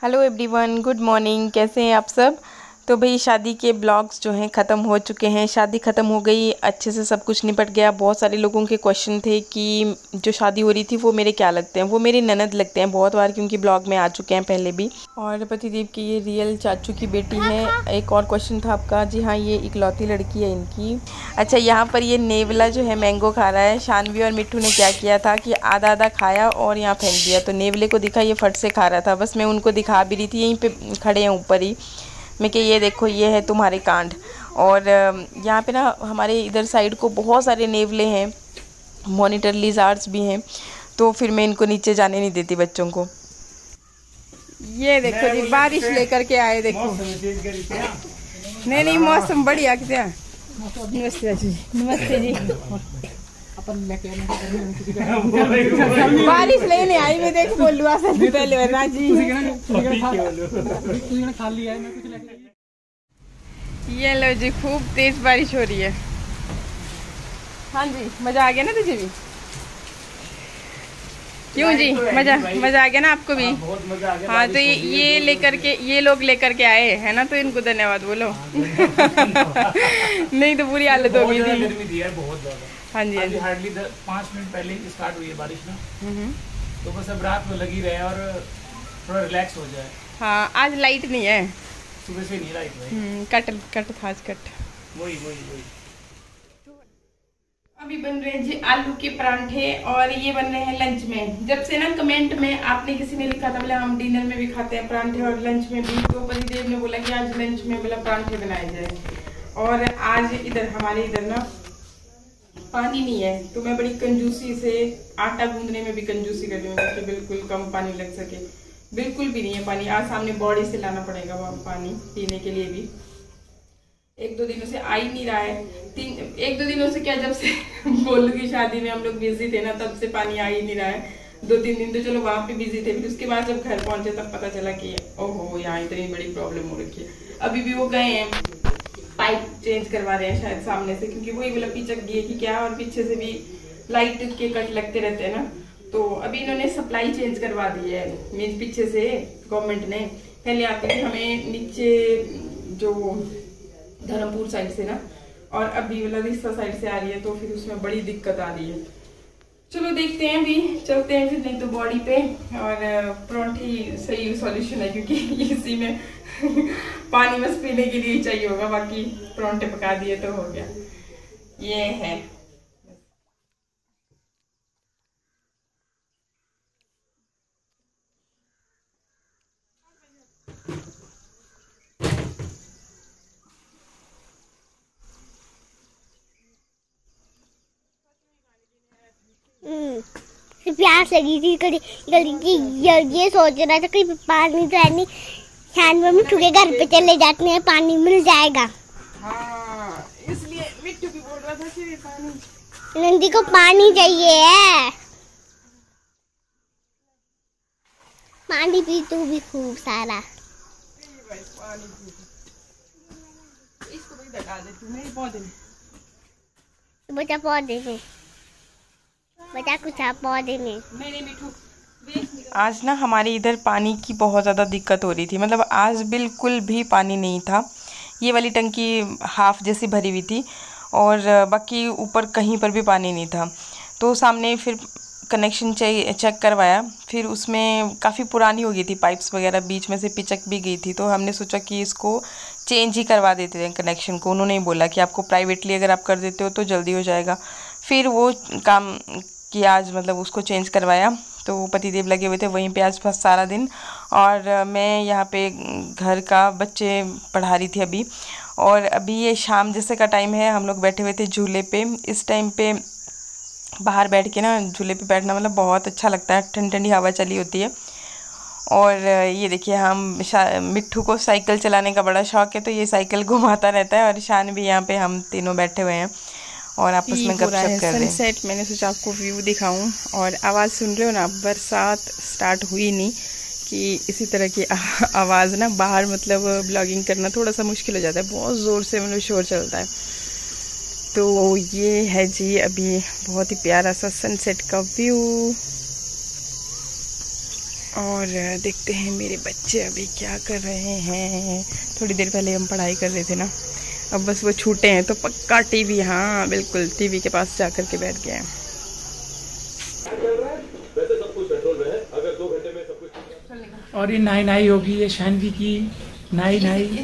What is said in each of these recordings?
Hello everyone, good morning. कैसे हैं आप सब। तो भाई शादी के ब्लॉग्स जो हैं ख़त्म हो चुके हैं। शादी ख़त्म हो गई, अच्छे से सब कुछ निपट गया। बहुत सारे लोगों के क्वेश्चन थे कि जो शादी हो रही थी वो मेरे क्या लगते हैं। वो मेरी ननद लगते हैं बहुत बार, क्योंकि ब्लॉग में आ चुके हैं पहले भी। और पतिदेव की ये रियल चाचू की बेटी है। एक और क्वेश्चन था आपका, जी हाँ, ये इकलौती लड़की है इनकी। अच्छा, यहाँ पर ये नेवला जो है मैंगो खा रहा है। शानवी और मिट्टू ने क्या किया था कि आधा आधा खाया और यहाँ फेंक दिया। तो नेवले को दिखा, ये फट से खा रहा था। बस मैं उनको दिखा भी रही थी, यहीं पे खड़े हैं ऊपर ही। मैं कि ये देखो, ये है तुम्हारे कांड। और यहाँ पे ना हमारे इधर साइड को बहुत सारे नेवले हैं, मॉनिटर लिजार्ड्स भी हैं। तो फिर मैं इनको नीचे जाने नहीं देती बच्चों को। ये देखो जी, बारिश लेकर के आए। देखो, नहीं मौसम बढ़िया क्या। नमस्ते जी, नमस्ते जी। बारिश लेने आई मैं, देख बोलू असल पहले वरना जी। ये लो जी, खूब तेज बारिश हो रही है। हाँ जी, मजा आ गया ना तुझे भी। क्यों जी, मजा आ गया ना आपको भी। बहुत मजा आ गया। हाँ, तो ये लेकर के, ये लोग लेकर के आए है ना, तो इनको धन्यवाद बोलो। नहीं तो बुरी हालत हो गई थी। गर्मी थी यार बहुत ज्यादा। हाँ जी, हार्डली 5 मिनट पहले स्टार्ट हुई है बारिश ना। तो बस अब रात में लगी रहे और थोड़ा रिलैक्स हो जाए। हाँ, आज लाइट नहीं है, सुबह से नहीं लाइट। कट था आज, कट वही। अभी बन रहे हैं जी आलू के परांठे, और ये बन रहे हैं लंच में। जब से ना कमेंट में आपने किसी ने लिखा था बोला हम डिनर में भी खाते हैं परांठे और लंच में भी, तो पतिदेव ने बोला कि आज लंच में बोला परांठे बनाए जाए। और आज इधर हमारे इधर ना पानी नहीं है, तो मैं बड़ी कंजूसी से आटा गूंदने में भी कंजूसी कर रही हूँ कि बिल्कुल कम पानी लग सके। बिल्कुल भी नहीं है पानी। आज सामने बॉडी से लाना पड़ेगा वो पानी पीने के लिए भी। 1-2 दिनों से आ ही नहीं रहा है। 1-2 दिनों से क्या, जब से बोलू की शादी में हम लोग बिजी थे ना, तब से पानी आ ही नहीं रहा है। 2-3 दिन तो चलो वहां पे बिजी थे, फिर उसके बाद जब घर पहुंचे तब पता चला कि ओहो, यहाँ इतनी बड़ी प्रॉब्लम हो रखी है। अभी भी वो गए हैं, पाइप चेंज करवा रहे हैं शायद सामने से, क्योंकि वही बोला पिचक गई कि क्या, और पीछे से भी लाइट के कट लगते रहते हैं ना। तो अभी इन्होंने सप्लाई चेंज करवा दी है, मीन्स पीछे से गवर्नमेंट ने। पहले आती थी हमें नीचे जो धर्मपुर साइड से ना, और अभी वाला रिश्ता साइड से आ रही है, तो फिर उसमें बड़ी दिक्कत आ रही है। चलो देखते हैं, अभी चलते हैं फिर, नहीं तो बॉडी पे। और परांठे सही सॉल्यूशन है, क्योंकि इसी में पानी बस पीने के लिए चाहिए होगा, बाकी परांठे पका दिए तो हो गया। ये है प्यास लगी थी ये सोच रहा था कि पानी तो है नहीं, शान में मिट्टू के घर पे चले जाते हैं, पानी मिल जाएगा। हाँ, इसलिए मिट्टू भी बोल रहा था कि पानी, नंदी को पानी चाहिए है। पानी पी तू भी खूब सारा। इसको भी बता दे तू, मेरे पौधे में बचा पौधे में, बचा कुछ पौधे में। आज ना हमारे इधर पानी की बहुत ज़्यादा दिक्कत हो रही थी। मतलब आज बिल्कुल भी पानी नहीं था। ये वाली टंकी हाफ जैसी भरी हुई थी, और बाकी ऊपर कहीं पर भी पानी नहीं था। तो सामने फिर कनेक्शन चेक करवाया, फिर उसमें काफ़ी पुरानी हो गई थी पाइप्स वगैरह, बीच में से पिचक भी गई थी। तो हमने सोचा कि इसको चेंज ही करवा देते हैं कनेक्शन को। उन्होंने ही बोला कि आपको प्राइवेटली अगर आप कर देते हो तो जल्दी हो जाएगा। फिर वो काम किया आज, मतलब उसको चेंज करवाया। तो पतिदेव लगे हुए थे वहीं पे आज बस सारा दिन, और मैं यहाँ पे घर का बच्चे पढ़ा रही थी अभी। और अभी ये शाम जैसे का टाइम है, हम लोग बैठे हुए थे झूले पे। इस टाइम पे बाहर बैठ के ना झूले पे बैठना मतलब बहुत अच्छा लगता है, ठंडी ठंडी हवा चली होती है। और ये देखिए, हम मिट्टू को साइकिल चलाने का बड़ा शौक है, तो ये साइकिल घुमाता रहता है। और शान भी यहाँ पे, हम तीनों बैठे हुए हैं और आपस में गपशप कर रहे हैं। सनसेट मैंने सोचा आपको व्यू दिखाऊं। और आवाज़ सुन रहे हो ना, बरसात स्टार्ट हुई नहीं कि इसी तरह की आवाज़ ना बाहर, मतलब ब्लॉगिंग करना थोड़ा सा मुश्किल हो जाता है, बहुत ज़ोर से मतलब शोर चलता है। तो ये है जी अभी बहुत ही प्यारा सा सनसेट का व्यू। और देखते हैं मेरे बच्चे अभी क्या कर रहे हैं। थोड़ी देर पहले हम पढ़ाई कर रहे थे ना, अब बस वो छूटे हैं तो पक्का टीवी, हाँ बिल्कुल टीवी के पास जा कर के बैठ गए हैं। और ये नाई होगी, ये शानवी की नाई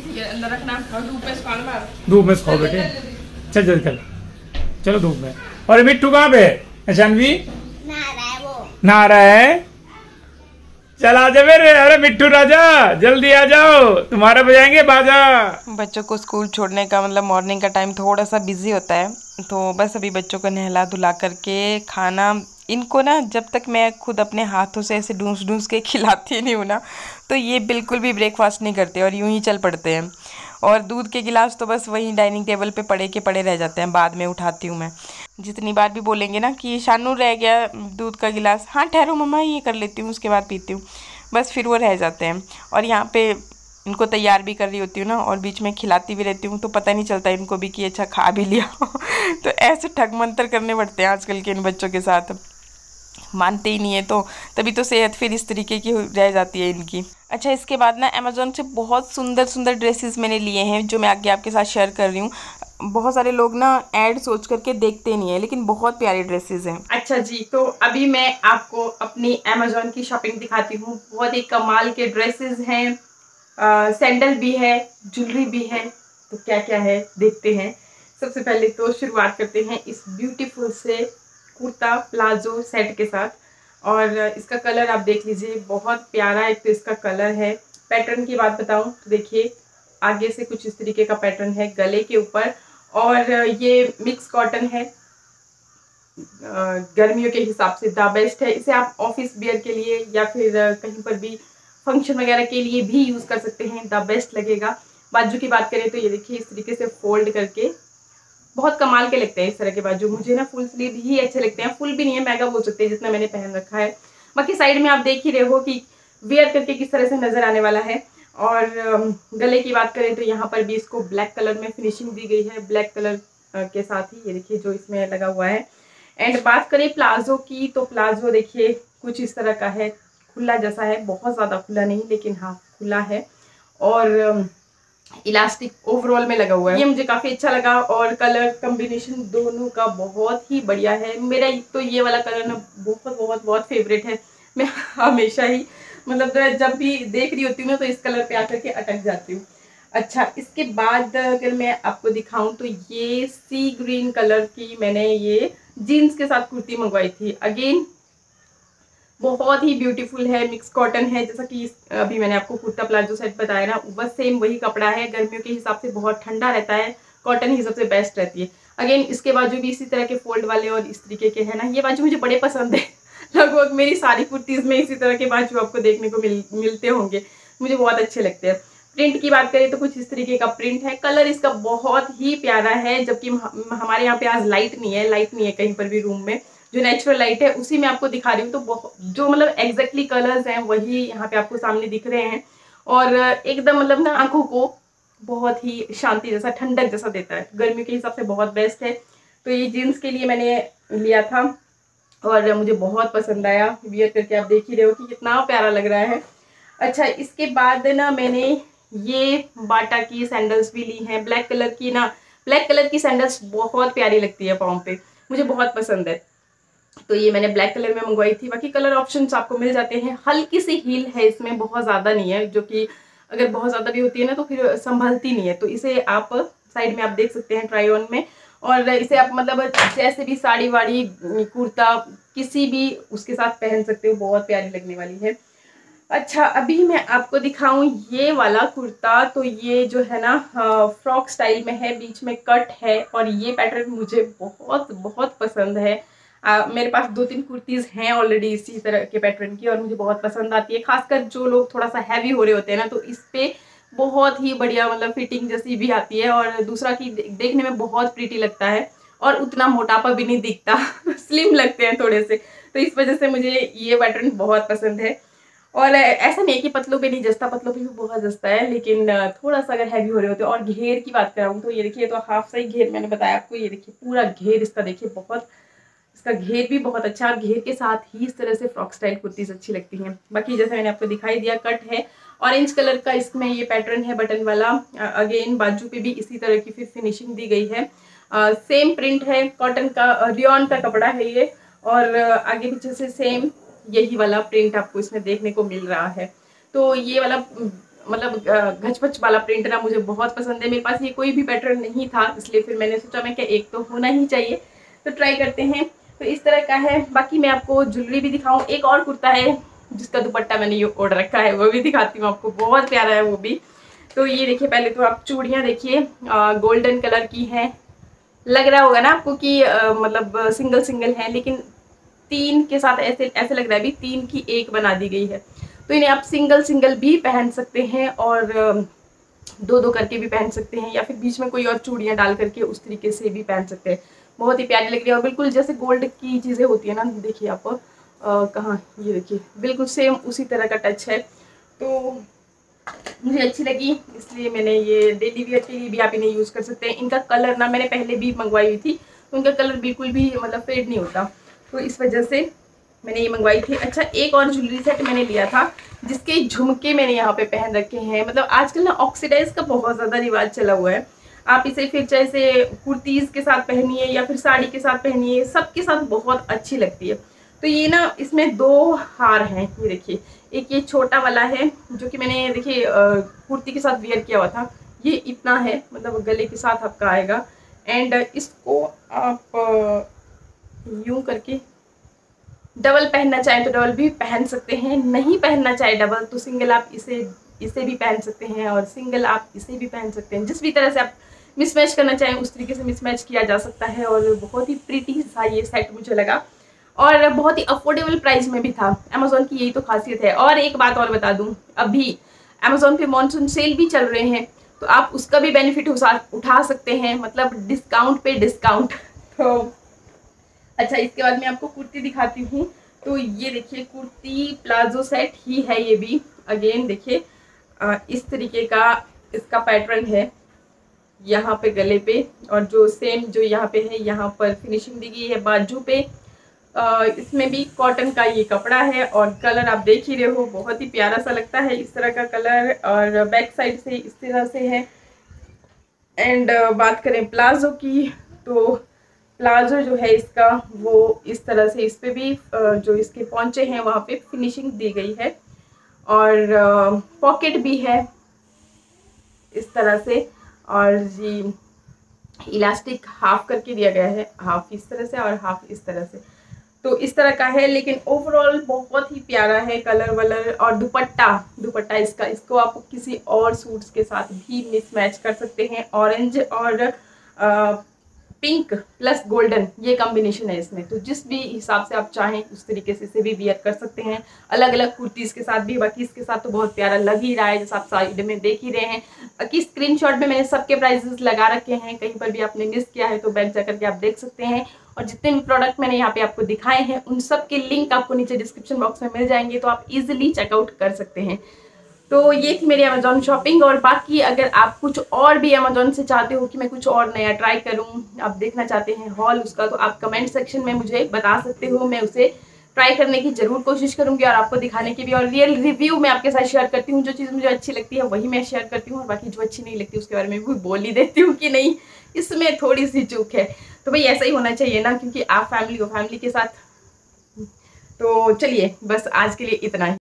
धूप में सुखाओ बेटे, चल जल्दी चल, चलो धूप में। और मिट्टू कहाँ पे है? शानवी नहा रहा है, चल आ जा मेरे, अरे मिट्टू राजा जल्दी आ जाओ, तुम्हारा बजाएंगे बाजा। बच्चों को स्कूल छोड़ने का मतलब मॉर्निंग का टाइम थोड़ा सा बिजी होता है, तो बस अभी बच्चों को नहला धुला करके खाना, इनको ना जब तक मैं खुद अपने हाथों से ऐसे ढूंस के खिलाती नहीं हूँ ना, तो ये बिल्कुल भी ब्रेकफास्ट नहीं करते और यूं ही चल पड़ते हैं। और दूध के गिलास तो बस वहीं डाइनिंग टेबल पे पड़े के पड़े रह जाते हैं, बाद में उठाती हूँ मैं। जितनी बार भी बोलेंगे ना कि शानू रह गया दूध का गिलास, हाँ ठहरो मम्मा ये कर लेती हूँ उसके बाद पीती हूँ, बस फिर वो रह जाते हैं। और यहाँ पे इनको तैयार भी कर रही होती हूँ ना, और बीच में खिलाती भी रहती हूँ, तो पता नहीं चलता इनको भी कि अच्छा खा भी लिया। तो ऐसे ठग मंतर करने पड़ते हैं आजकल के इन बच्चों के साथ, मानते ही नहीं है, तो तभी तो सेहत फिर इस तरीके की रह जाती है इनकी। अच्छा, इसके बाद ना अमेज़ॉन से बहुत सुंदर सुंदर ड्रेसेस मैंने लिए हैं, जो मैं आगे आपके साथ शेयर कर रही हूँ। बहुत सारे लोग ना ऐड सोच करके देखते नहीं है, लेकिन बहुत प्यारे ड्रेसेस हैं। अच्छा जी, तो अभी मैं आपको अपनी अमेज़ॉन की शॉपिंग दिखाती हूँ। बहुत ही कमाल के ड्रेसेस हैं, सैंडल भी है, ज्वेलरी भी है, तो क्या क्या है देखते हैं। सबसे पहले तो शुरुआत करते हैं इस ब्यूटीफुल से कुर्ता प्लाजो सेट के साथ, और इसका कलर आप देख लीजिए, बहुत प्यारा एक तो इसका कलर है। पैटर्न की बात बताऊं तो देखिए, आगे से कुछ इस तरीके का पैटर्न है गले के ऊपर, और ये मिक्स कॉटन है, गर्मियों के हिसाब से द बेस्ट है। इसे आप ऑफिस वियर के लिए या फिर कहीं पर भी फंक्शन वगैरह के लिए भी यूज़ कर सकते हैं, द बेस्ट लगेगा। बाजू की बात करें तो ये देखिए इस तरीके से फोल्ड करके बहुत कमाल के लगते हैं इस तरह के बाजू। मुझे ना फुल स्लीव ही अच्छे लगते हैं, फुल भी नहीं है, महंगा बोल सकते हैं जितना मैंने पहन रखा है। बाकी साइड में आप देख ही रहे हो कि वेयर करके किस तरह से नजर आने वाला है। और गले की बात करें तो यहाँ पर भी इसको ब्लैक कलर में फिनिशिंग दी गई है, ब्लैक कलर के साथ ही ये देखिए जो इसमें लगा हुआ है। एंड बात करें प्लाजो की, तो प्लाजो देखिए कुछ इस तरह का है, खुला जैसा है, बहुत ज़्यादा खुला नहीं लेकिन हाँ खुला है, और इलास्टिक ओवरऑल में लगा हुआ है। ये मुझे काफ़ी अच्छा लगा, और कलर कम्बिनेशन दोनों का बहुत ही बढ़िया है। मेरा तो ये वाला कलर ना बहुत बहुत बहुत फेवरेट है। मैं हमेशा ही मतलब जब भी देख रही होती हूँ ना तो इस कलर पे आकर के अटक जाती हूँ। अच्छा, इसके बाद अगर मैं आपको दिखाऊं तो ये सी ग्रीन कलर की मैंने ये जीन्स के साथ कुर्ती मंगवाई थी। अगेन बहुत ही ब्यूटीफुल है, मिक्स कॉटन है, जैसा कि अभी मैंने आपको कुर्ता प्लाजो सेट बताया ना, बस सेम वही कपड़ा है। गर्मियों के हिसाब से बहुत ठंडा रहता है, कॉटन ही सबसे बेस्ट रहती है। अगेन इसके बाजू भी इसी तरह के फोल्ड वाले और इस तरीके के है ना, ये बाजू मुझे बड़े पसंद है। लगभग मेरी सारी कुर्तीज में इसी तरह के बाजू आपको देखने को मिलते होंगे, मुझे बहुत अच्छे लगते हैं। प्रिंट की बात करें तो कुछ इस तरीके का प्रिंट है, कलर इसका बहुत ही प्यारा है, जबकि हमारे यहाँ पे आज लाइट नहीं है कहीं पर भी रूम में, जो नेचुरल लाइट है उसी में आपको दिखा रही हूँ। तो जो मतलब एग्जैक्टली कलर्स हैं वही यहाँ पे आपको सामने दिख रहे हैं, और एकदम मतलब ना आंखों को बहुत ही शांति जैसा, ठंडक जैसा देता है, गर्मियों के हिसाब से बहुत बेस्ट है। तो ये जीन्स के लिए मैंने लिया था और मुझे बहुत पसंद आया, वियर करके आप देख ही रहे हो कि कितना प्यारा लग रहा है। अच्छा, इसके बाद ना मैंने ये बाटा की सैंडल्स भी ली हैं, ब्लैक कलर की ना, ब्लैक कलर की सैंडल्स बहुत प्यारी लगती है पाँव पे, मुझे बहुत पसंद है। तो ये मैंने ब्लैक कलर में मंगवाई थी, बाकी कलर ऑप्शंस आपको मिल जाते हैं। हल्की सी हील है इसमें, बहुत ज़्यादा नहीं है, जो कि अगर बहुत ज़्यादा भी होती है ना तो फिर संभलती नहीं है। तो इसे आप साइड में आप देख सकते हैं ट्राई ऑन में, और इसे आप मतलब जैसे भी साड़ी वाड़ी कुर्ता किसी भी उसके साथ पहन सकते हो, बहुत प्यारी लगने वाली है। अच्छा, अभी मैं आपको दिखाऊं ये वाला कुर्ता, तो ये जो है ना फ्रॉक स्टाइल में है, बीच में कट है, और ये पैटर्न मुझे बहुत बहुत पसंद है। मेरे पास 2-3 कुर्तीज़ हैं ऑलरेडी इसी तरह के पैटर्न की, और मुझे बहुत पसंद आती है। खासकर जो लोग थोड़ा सा हैवी हो रहे होते हैं ना, तो इस पे बहुत ही बढ़िया मतलब फिटिंग जैसी भी आती है, और दूसरा कि देखने में बहुत प्रीटी लगता है, और उतना मोटापा भी नहीं दिखता। स्लिम लगते हैं थोड़े से, तो इस वजह से मुझे ये पैटर्न बहुत पसंद है। और ऐसा नहीं है कि पतलों पे नहीं जचता, पतलों पे भी बहुत जचता है, लेकिन थोड़ा सा अगर हैवी हो रहे होते हैं। और घेर की बात कराऊँ तो ये देखिए, तो हाफ साइज घेर मैंने बताया आपको, ये देखिए पूरा घेर इसका देखिए बहुत इसका घेर भी बहुत अच्छा है और घेर के साथ ही इस तरह से फ्रॉक स्टाइल कुर्तीज अच्छी लगती हैं। बाकी जैसे मैंने आपको दिखाई दिया, कट है ऑरेंज कलर का, इसमें ये पैटर्न है बटन वाला। अगेन बाजू पे भी इसी तरह की फिर फिनिशिंग दी गई है। सेम प्रिंट है, कॉटन का रियॉन का कपड़ा है ये, और आगे पीछे से सेम यही वाला प्रिंट आपको इसमें देखने को मिल रहा है। तो ये वाला मतलब घचपच वाला प्रिंट ना मुझे बहुत पसंद है। मेरे पास ये कोई भी पैटर्न नहीं था, इसलिए फिर मैंने सोचा मैं क्या एक तो होना ही चाहिए, तो ट्राई करते हैं। तो इस तरह का है। बाकी मैं आपको ज्वेलरी भी दिखाऊं। एक और कुर्ता है जिसका दुपट्टा मैंने ये ओढ़ रखा है, वो भी दिखाती हूँ आपको, बहुत प्यारा है वो भी। तो ये देखिए, पहले तो आप चूड़ियाँ देखिए, गोल्डन कलर की हैं। लग रहा होगा ना आपको कि मतलब सिंगल सिंगल है, लेकिन 3 के साथ ऐसे लग रहा है भी 3 की 1 बना दी गई है। तो इन्हें आप सिंगल सिंगल भी पहन सकते हैं और 2-2 करके भी पहन सकते हैं, या फिर बीच में कोई और चूड़ियाँ डाल करके उस तरीके से भी पहन सकते हैं। बहुत ही प्यारी लग रही है और बिल्कुल जैसे गोल्ड की चीज़ें होती है ना, देखिए आप कहाँ, ये देखिए बिल्कुल सेम उसी तरह का टच है। तो मुझे अच्छी लगी, इसलिए मैंने ये डेली वेयर के लिए भी आप इन्हें यूज़ कर सकते हैं। इनका कलर ना मैंने पहले भी मंगवाई हुई थी, तो उनका कलर बिल्कुल भी मतलब फेड नहीं होता, तो इस वजह से मैंने ये मंगवाई थी। अच्छा, एक और ज्वेलरी सेट मैंने लिया था जिसके झुमके मैंने यहाँ पे पहन रखे हैं। मतलब आजकल ना ऑक्सीडाइज का बहुत ज़्यादा रिवाज चला हुआ है। आप इसे फिर चाहे से कुर्तीज़ के साथ पहनिए या फिर साड़ी के साथ पहनिए, सबके साथ बहुत अच्छी लगती है। तो ये ना इसमें 2 हार हैं, ये देखिए। एक ये छोटा वाला है जो कि मैंने देखिए कुर्ती के साथ वेयर किया हुआ था, ये इतना है, मतलब गले के साथ आपका आएगा। एंड इसको आप यूं करके डबल पहनना चाहें तो डबल भी पहन सकते हैं, नहीं पहनना चाहे डबल तो सिंगल आप इसे भी पहन सकते हैं, और सिंगल आप इसे भी पहन सकते हैं। जिस भी तरह से आप मिसमैच करना चाहें उस तरीके से मिसमैच किया जा सकता है। और बहुत ही प्रीटी सा ये सेट मुझे लगा और बहुत ही अफोर्डेबल प्राइस में भी था। अमेजोन की यही तो खासियत है। और एक बात और बता दूं, अभी अमेजोन पे मॉनसून सेल भी चल रहे हैं, तो आप उसका भी बेनिफिट उठा सकते हैं, मतलब डिस्काउंट पे डिस्काउंट। तो अच्छा, इसके बाद मैं आपको कुर्ती दिखाती हूँ। तो ये देखिए, कुर्ती प्लाजो सेट ही है ये भी। अगेन देखिए, इस तरीके का इसका पैटर्न है यहाँ पे गले पे, और जो सेम जो यहाँ पे है यहाँ पर फिनिशिंग दी गई है बाजू पे। इसमें भी कॉटन का ये कपड़ा है और कलर आप देख ही रहे हो, बहुत ही प्यारा सा लगता है इस तरह का कलर। और बैक साइड से इस तरह से है। एंड बात करें प्लाजो की, तो प्लाजो जो है इसका वो इस तरह से, इस पे भी जो इसके पौंचे हैं वहाँ पे फिनिशिंग दी गई है, और पॉकेट भी है इस तरह से, और जी इलास्टिक हाफ करके दिया गया है, हाफ इस तरह से और हाफ इस तरह से। तो इस तरह का है, लेकिन ओवरऑल बहुत ही प्यारा है कलर वलर। और दुपट्टा इसको आप किसी और सूट्स के साथ भी मिसमैच कर सकते हैं। ऑरेंज और पिंक प्लस गोल्डन ये कॉम्बिनेशन है इसमें, तो जिस भी हिसाब से आप चाहें उस तरीके से इसे भी वियर कर सकते हैं, अलग अलग कुर्तीज़ के साथ भी। बाकी इसके साथ तो बहुत प्यारा लग ही रहा है, जैसा आप साइड में देख ही रहे हैं। बाकी स्क्रीनशॉट में मैंने सबके प्राइसेस लगा रखे हैं, कहीं पर भी आपने मिस किया है तो बैक जा करके आप देख सकते हैं। और जितने भी प्रोडक्ट मैंने यहाँ पे आपको दिखाए हैं उन सब के लिंक आपको नीचे डिस्क्रिप्शन बॉक्स में मिल जाएंगे, तो आप इजिली चेकआउट कर सकते हैं। तो ये थी मेरी अमेजोन शॉपिंग। और बाकी अगर आप कुछ और भी अमेजोन से चाहते हो कि मैं कुछ और नया ट्राई करूं, आप देखना चाहते हैं हॉल उसका, तो आप कमेंट सेक्शन में मुझे बता सकते हो। मैं उसे ट्राई करने की जरूर कोशिश करूंगी और आपको दिखाने की भी, और रियल रिव्यू मैं आपके साथ शेयर करती हूँ। जो चीज़ मुझे अच्छी लगती है वही मैं शेयर करती हूँ, और बाकी जो अच्छी नहीं लगती उसके बारे में भी बोल ही देती हूँ कि नहीं इसमें थोड़ी सी चूक है। तो भाई ऐसा ही होना चाहिए ना, क्योंकि आप फैमिली हो, फैमिली के साथ। तो चलिए बस आज के लिए इतना ही।